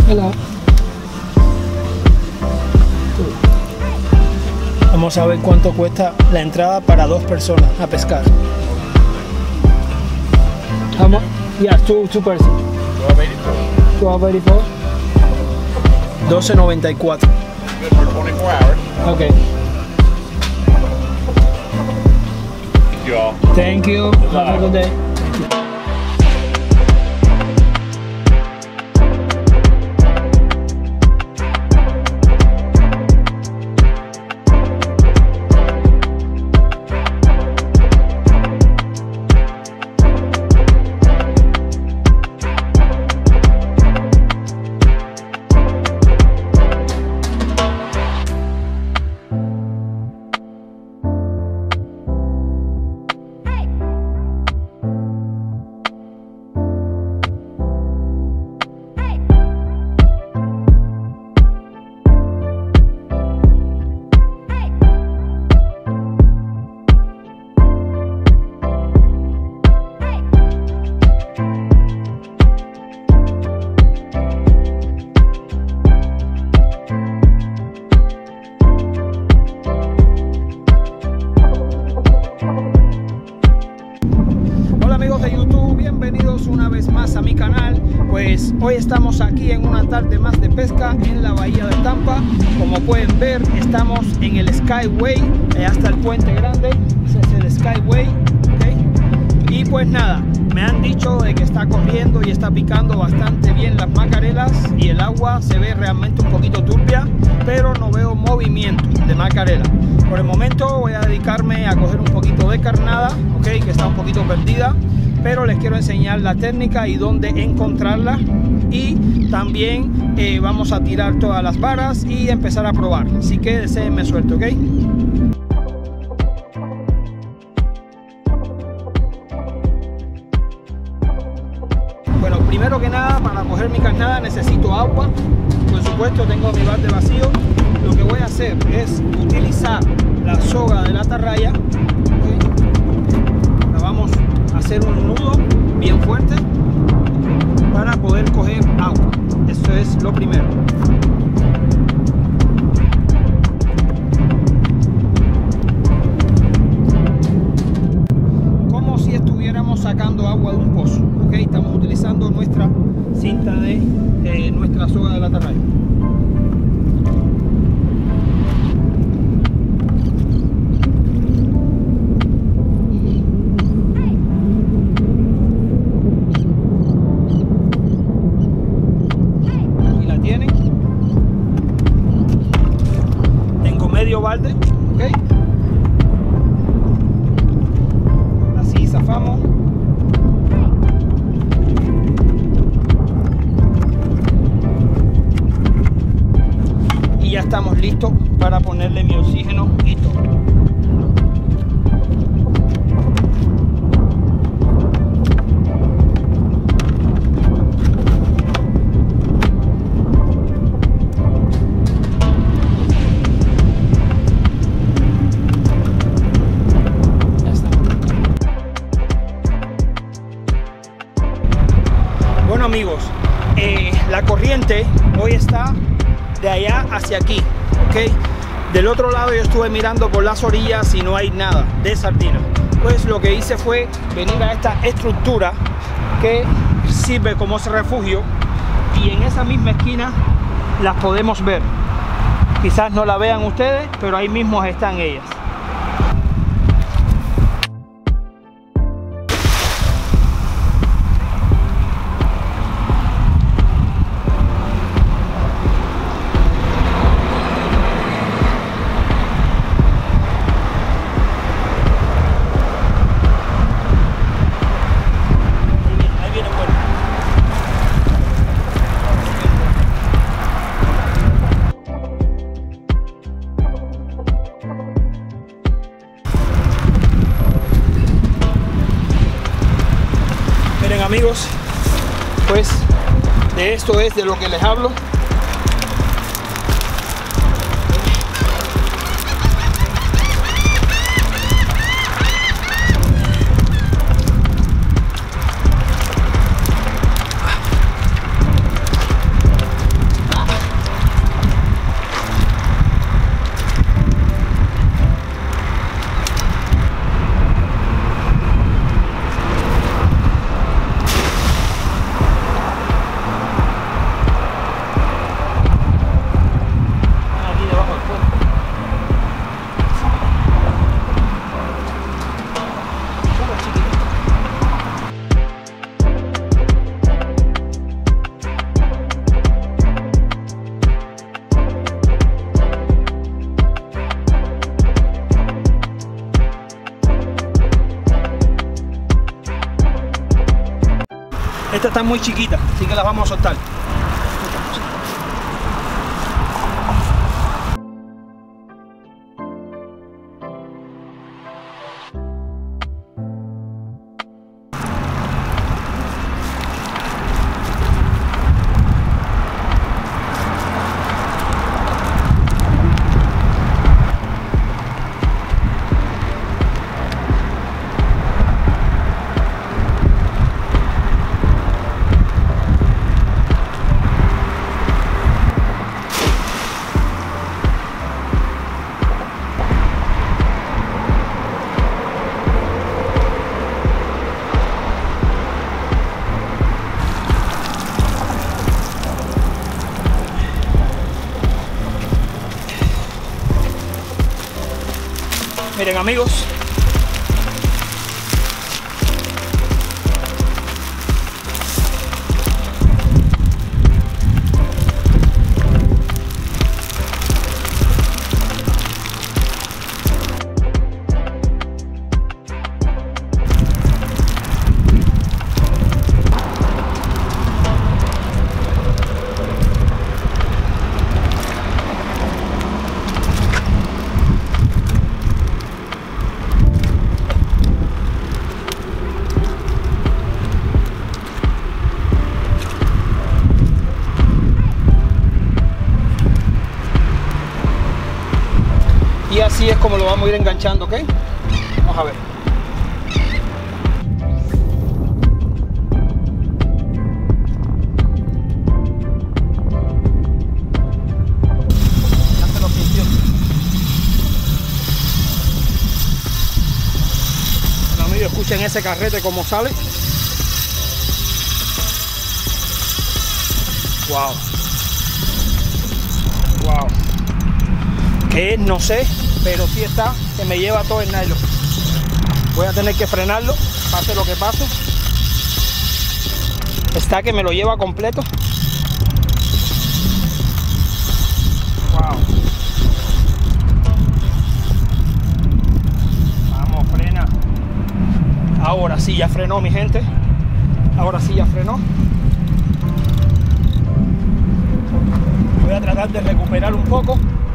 Hola. Vamos a ver cuánto cuesta la entrada para 2 personas a pescar. How much? Yeah, two person. 12.84. 12.94. Good for 24 hours. Okay. Thank you. Have a good day. Amigos de YouTube, bienvenidos una vez más a mi canal. Pues hoy estamos aquí en una tarde más de pesca en la bahía de Tampa. Como pueden ver, estamos en el Skyway, hasta el puente grande. Ese es el Skyway, ¿okay? Y pues nada, me han dicho de que está corriendo y está picando bastante bien las macarelas y el agua se ve realmente un poquito turbia, pero no veo movimiento de macarela. Por el momento voy a dedicarme a coger un poquito de carnada, ¿okay? Que está un poquito perdida, pero les quiero enseñar la técnica y dónde encontrarla, y también vamos a tirar todas las varas y empezar a probar, así que deseenme suerte, ¿ok? Bueno, primero que nada, para coger mi carnada necesito agua. Por supuesto tengo mi balde vacío. Lo que voy a hacer es utilizar la soga de la atarraya, ¿okay? La vamos a hacer un nudo bien fuerte para poder coger agua. Eso es lo primero. Como si estuviéramos sacando agua de un pozo, ¿okay? Estamos utilizando nuestra cinta de nuestra soga de la atarraya. Balde, ¿okay? Así zafamos. Y ya estamos listos para ponerle mi oxígeno y todo. Bueno amigos, la corriente hoy está de allá hacia aquí, ¿ok? Del otro lado yo estuve mirando por las orillas y no hay nada de sardina. Pues lo que hice fue venir a esta estructura que sirve como refugio, y en esa misma esquina las podemos ver. Quizás no la vean ustedes, pero ahí mismo están ellas. Amigos, pues de esto es de lo que les hablo. están muy chiquitas, así que las vamos a soltar. Miren, amigos, y así es como lo vamos a ir enganchando, ¿ok? Vamos a ver. Ya se lo sintió. Bueno, amigos, escuchen ese carrete como sale. Wow. Wow. ¿Qué es? No sé, pero sí está, que me lleva todo el nylon. Voy a tener que frenarlo, pase lo que pase. Está que me lo lleva completo. Wow. Vamos, frena. Ahora sí ya frenó, mi gente. Ahora sí ya frenó. Voy a tratar de recuperar un poco.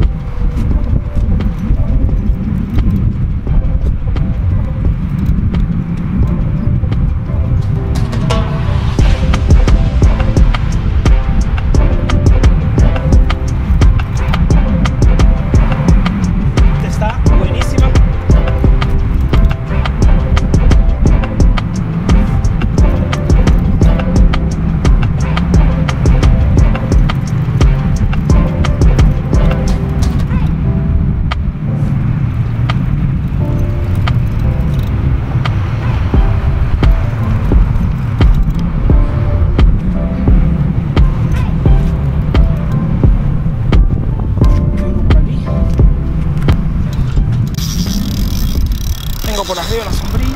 Por arriba de la sombrilla.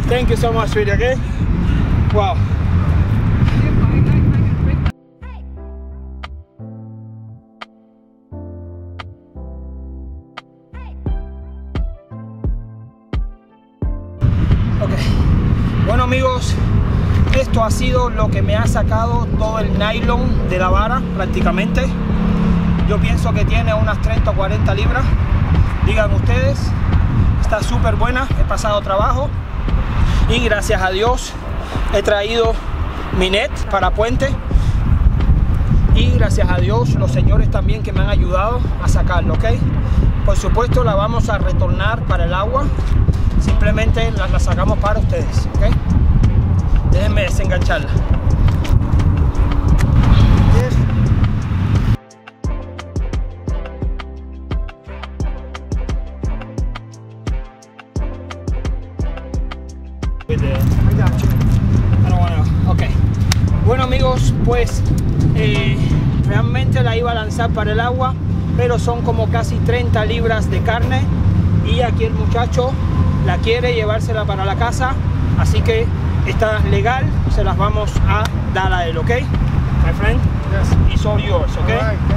Thank you so much, sweetie, okay? Wow. Bueno amigos, esto ha sido lo que me ha sacado todo el nylon de la vara prácticamente. Yo pienso que tiene unas 30 o 40 libras. Digan ustedes, está súper buena, he pasado trabajo y gracias a Dios he traído mi net para puente y gracias a Dios los señores también que me han ayudado a sacarlo, ¿ok? Por supuesto la vamos a retornar para el agua. Simplemente la sacamos para ustedes, ¿ok? Déjenme desengancharla. Okay. Bueno amigos, pues realmente la iba a lanzar para el agua, pero son como casi 30 libras de carne y aquí el muchacho la quiere llevársela para la casa, así que está legal, se las vamos a dar a él, ¿ok? My friend, yes. It's all yours, ¿ok? All right.